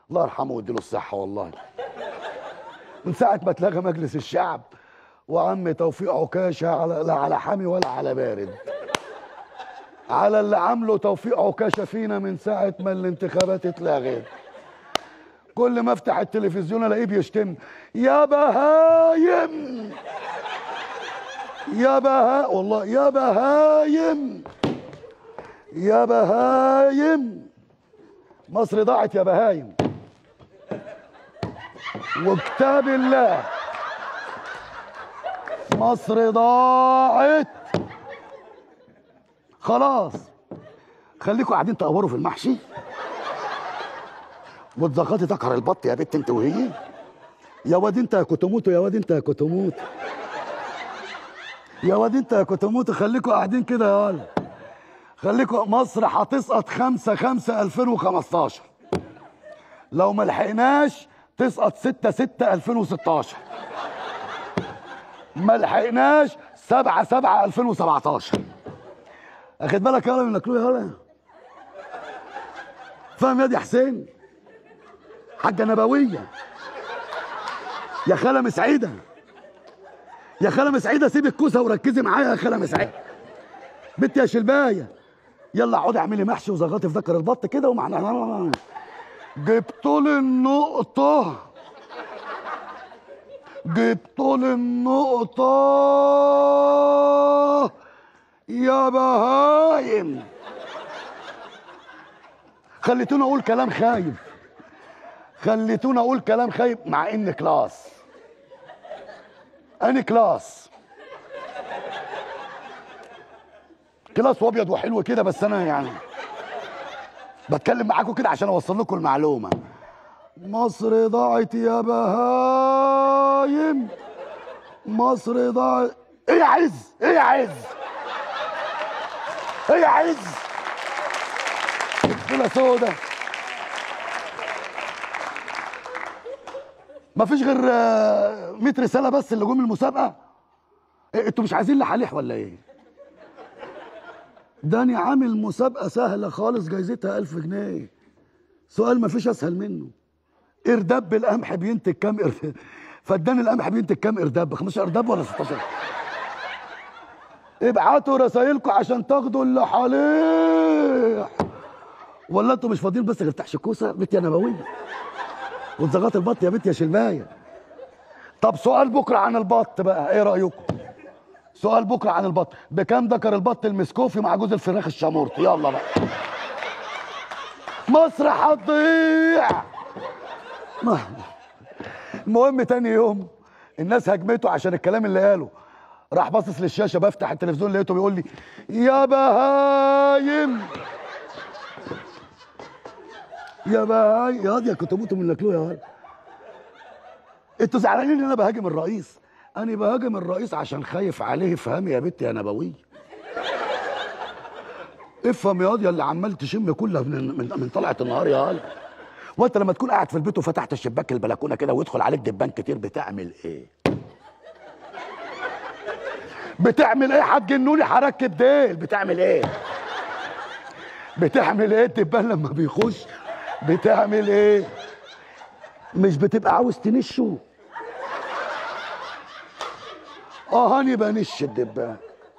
الله يرحمه ويديله الصحه والله. من ساعه ما اتلغى مجلس الشعب وعم توفيق عكاشه لا على حامي ولا على بارد، على اللي عامله توفيق عكاشه فينا من ساعه ما الانتخابات اتلغت. كل ما افتح التلفزيون الاقيه بيشتم يا بهايم يا والله يا بهايم يا بهايم، مصر ضاعت يا بهايم، وكتاب الله مصر ضاعت. خلاص خليكم قاعدين تقوروا في المحشي وتزغطي تكهر البط يا بت انت وهي. يا واد انت يا كتموتو، يا واد انت يا كتموتو، يا واد انت يا كتموتو. خليكم قاعدين كده يا ولد، خليكم. مصر هتسقط 5/5/2015، لو ما لحقناش تسقط 6/6/2016، ما لحقناش 7/7/2017. اخد بالك يالا من ناكلوه يالا؟ فاهم يا دي حسين؟ حاجه نبويه يا خاله مسعيده، يا خاله مسعيده سيب الكوسه وركزي معايا يا خاله مسعيده. بنتي يا شلبايه يلا اقعدي اعملي محشي وزغطي في ذكر البط كده ومعنا. جبتولي النقطه، جبتولي النقطه يا بهايم. خليتوني اقول كلام خايب، خليتوني اقول كلام خايب مع ان كلاس. اني كلاس وابيض وحلو كده، بس انا يعني بتكلم معاكم كده عشان اوصل لكم المعلومه. مصر ضاعت يا بهايم، مصر ضاعت. ايه يا عز، ايه يا عز، ايه يا عز كده سودا. مفيش غير 100 رساله بس اللي جم المسابقه. إيه انتوا مش عايزين لحاليح ولا ايه؟ داني عامل مسابقه سهله خالص جايزتها 1000 جنيه. سؤال مفيش اسهل منه. ارداب القمح بينتج كام فدان القمح بينتج كام ارداب؟ 15 ارداب ولا 16؟ ابعتوا رسايلكم عشان تاخدوا اللحاليح. ولا انتوا مش فاضيين بس غير تحشي الكوسه؟ بنت يا نبويه وتزغط البط يا بنت يا شلبايه. طب سؤال بكره عن البط بقى، ايه رايكم؟ سؤال بكره عن البط، بكام ذكر البط المسكوفي مع جوز الفراخ الشامورتي؟ يلا بقى. مصر هتضيع. المهم تاني يوم الناس هجمته عشان الكلام اللي قاله. راح باصص للشاشه، بفتح التلفزيون لقيته بيقول لي يا بهايم يا بهايم. يا واد يا كنت موتوا من الاكلوه يا واد. انتوا زعلانين ان انا بهاجم الرئيس؟ انا بهاجم الرئيس عشان خايف عليه. افهمي يا بنت يا نبويه، افهم يا واد يا اللي عمال تشم كلها من طلعه النهار يا واد. وانت لما تكون قاعد في البيت وفتحت الشباك البلكونه كده ويدخل عليك دبان كتير بتعمل ايه؟ بتعمل ايه؟ هتجنوني هركب ديل. بتعمل ايه؟ بتعمل ايه الدبان لما بيخش؟ بتعمل ايه؟ مش بتبقى عاوز تنشه؟ هاني بنش الدبان،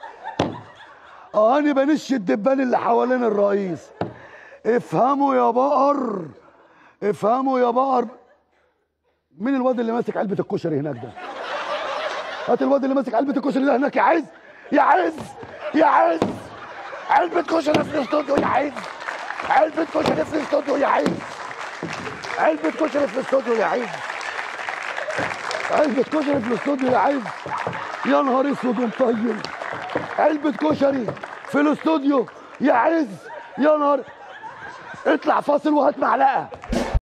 هاني بنش الدبان اللي حوالين الرئيس. افهموا يا بقر، افهموا يا بقر. مين الواد اللي ماسك علبه الكشري هناك ده؟ هات الواد اللي ماسك علبه الكشري ده هناك. يا عز، يا عز، يا عز، علبه كشري في الاستوديو يا عز، علبه كشري في الاستوديو يا عز، علبه كشري في الاستوديو يا عز، علبه كشري في الاستوديو يا عز. يا نهار اسود ومطين، علبه كشري في الاستوديو يا عز. يا نهار. اطلع فاصل وهات معلقه.